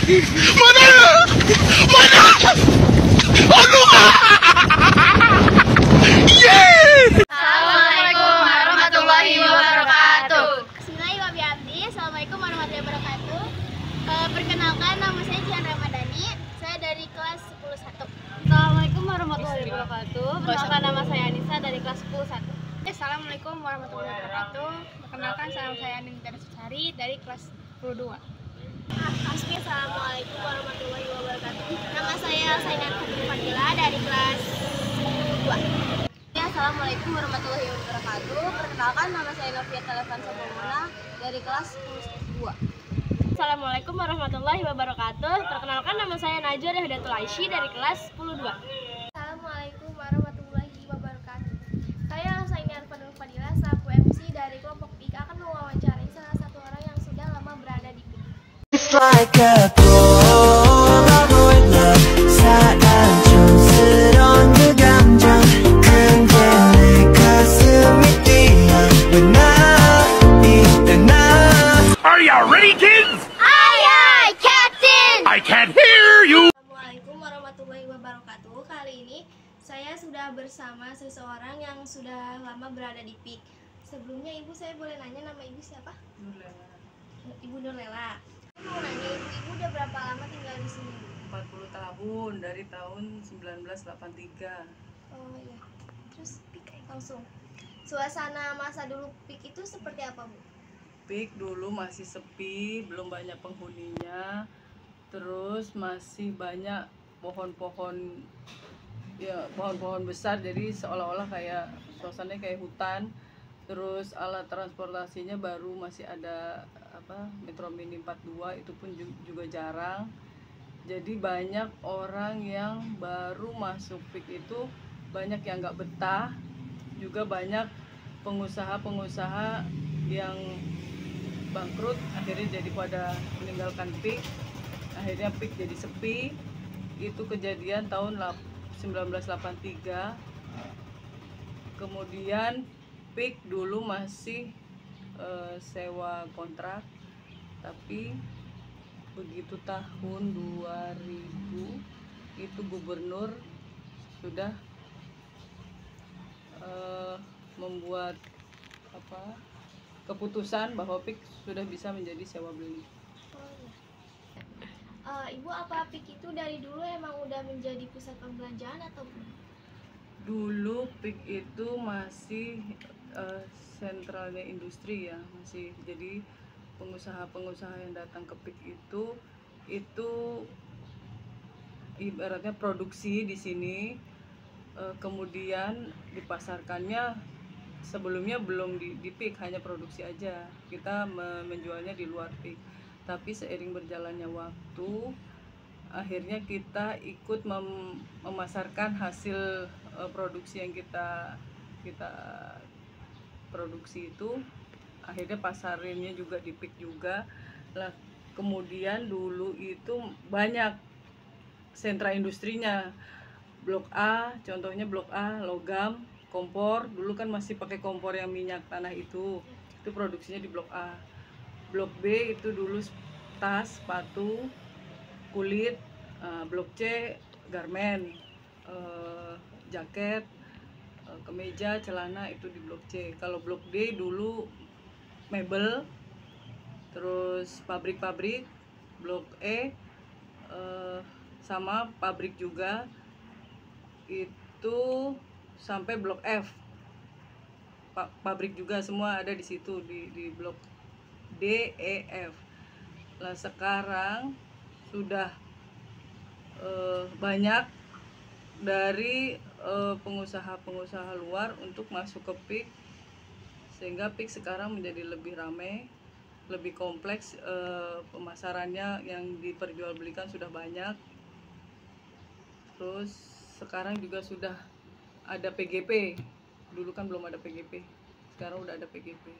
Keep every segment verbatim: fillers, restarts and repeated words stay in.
Mana? Mana? Aduh! Yeay! Assalamualaikum warahmatullahi wabarakatuh. Bismillahirrahmanirrahim. Assalamualaikum warahmatullahi wabarakatuh. Uh, perkenalkan, nama saya Jihan Ramadhani. Saya dari kelas sepuluh satu. Assalamualaikum warahmatullahi wabarakatuh. Perkenalkan, nama saya Anissa dari kelas sepuluh satu. Assalamualaikum warahmatullahi wabarakatuh. Perkenalkan, nama saya Anindita Sari dari kelas sepuluh dua. Assalamualaikum warahmatullahi wabarakatuh. Nama saya Sainat Fadila dari kelas sepuluh dua. Assalamualaikum warahmatullahi wabarakatuh. Perkenalkan, nama saya Novia Telefon Sobomona dari kelas sepuluh dua. Assalamualaikum warahmatullahi wabarakatuh. Perkenalkan, nama saya Najwa Hadatul Aishi dari kelas sepuluh dua. Assalamualaikum warahmatullahi wabarakatuh. Saya Sainat Fadila, selaku M C dari kelompok P I K, akan mewawancarai salah satu orang yang sudah lama berada di P I K. It's like a polaroid love 사랑촌스러운 그 감정 근데 내 가슴이 뛰어 왜 나 이때 나 Are you ready, kids? Aye, aye, Captain! I can't hear you! Assalamualaikum warahmatullahi wabarakatuh. Kali ini saya sudah bersama seseorang yang sudah lama berada di P I K. Sebelumnya ibu, saya boleh nanya nama ibu siapa? Nurlela. Ibu Nurlela. Saya mau nanya ibu, ibu udah berapa lama tinggal di sini? empat puluh tahun, dari tahun seribu sembilan ratus delapan puluh tiga. Oh iya. Terus P I K langsung. Suasana masa dulu P I K itu seperti apa, Bu? P I K dulu masih sepi, belum banyak penghuninya. Terus masih banyak pohon-pohon, ya pohon-pohon besar, jadi seolah-olah kayak suasananya kayak hutan. Terus alat transportasinya baru masih ada apa Metro Mini empat puluh dua, itu pun juga jarang. Jadi banyak orang yang baru masuk P I K itu banyak yang nggak betah, juga banyak pengusaha-pengusaha yang bangkrut, akhirnya jadi pada meninggalkan P I K. Akhirnya P I K jadi sepi. Itu kejadian tahun seribu sembilan ratus delapan puluh tiga. Kemudian P I K dulu masih uh, sewa kontrak, tapi begitu tahun dua ribu itu gubernur sudah uh, membuat apa keputusan bahwa P I K sudah bisa menjadi sewa beli. Oh iya. Uh, ibu, apa P I K itu dari dulu emang udah menjadi pusat perbelanjaan atau belum? Dulu P I K itu masih uh, sentralnya industri ya, masih jadi pengusaha-pengusaha yang datang ke P I K itu itu ibaratnya produksi di sini, uh, kemudian dipasarkannya. Sebelumnya belum di, di P I K, hanya produksi aja, kita menjualnya di luar P I K. Tapi seiring berjalannya waktu, akhirnya kita ikut mem, memasarkan hasil uh, produksi yang kita kita produksi itu. Akhirnya pasarinnya juga di P I K juga lah. Kemudian dulu itu banyak sentra industrinya. Blok A, contohnya Blok A logam, kompor, dulu kan masih pakai kompor yang minyak tanah itu, itu produksinya di Blok A. Blok B itu dulu tas, sepatu, kulit. uh, Blok C garmen, uh, jaket, uh, kemeja, celana, itu di Blok C. Kalau Blok D dulu mebel, terus pabrik-pabrik. Blok E uh, sama pabrik juga, itu sampai Blok F pabrik juga, semua ada di situ di di Blok D, E, F. Nah sekarang sudah uh, banyak dari pengusaha-pengusaha uh, luar untuk masuk ke P I K, sehingga P I K sekarang menjadi lebih ramai, lebih kompleks, uh, pemasarannya yang diperjualbelikan sudah banyak. Terus sekarang juga sudah ada P G P. Dulu kan belum ada P G P, sekarang udah ada P G P.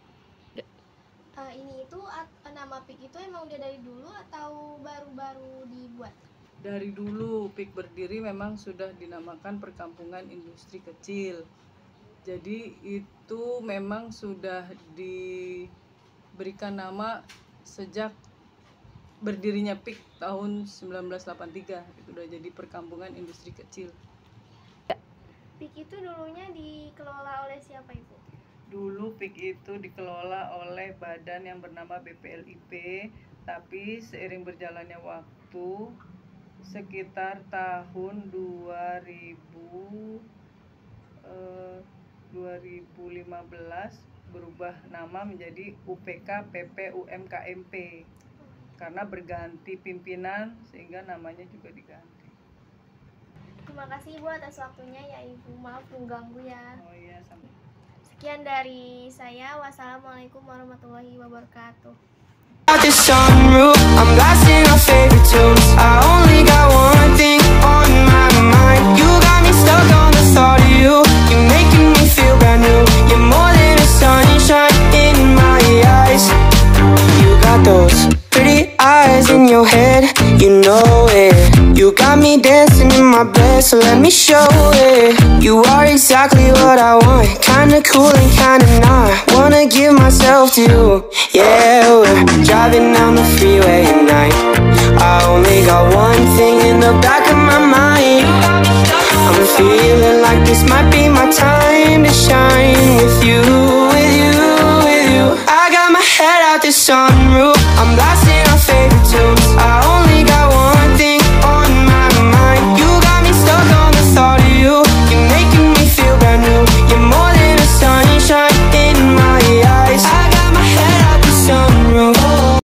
Uh, ini itu uh, nama P I K itu emang udah dari dulu atau baru-baru dibuat? Dari dulu P I K berdiri memang sudah dinamakan Perkampungan Industri Kecil. Jadi itu memang sudah diberikan nama sejak berdirinya P I K tahun seribu sembilan ratus delapan puluh tiga. Itu udah jadi perkampungan industri kecil. P I K itu dulunya dikelola oleh siapa Ibu? Dulu P I K itu dikelola oleh badan yang bernama B P L I P, tapi seiring berjalannya waktu sekitar tahun dua ribu eh, dua ribu lima belas berubah nama menjadi U P K P P U M K M P karena berganti pimpinan sehingga namanya juga diganti. Terima kasih Ibu atas waktunya ya Ibu, maaf mengganggu ya. Oh iya, sampai. Sekian dari saya, wassalamualaikum warahmatullahi wabarakatuh. Out the sunroof, I'm blasting our favorite tunes. I only got one thing on my mind. You got me stuck on the thought of you. You're making me feel brand new. You're more than a sunshine in my eyes. You got those pretty eyes in your head, you know it. You got me dancing in my bed, so let me show it. You are exactly what I want, kinda cool and kinda not. Wanna give myself to you, yeah. We're driving down the freeway at night. I only got one thing in the back of my mind. I'm feeling like this might be my time to shine with you.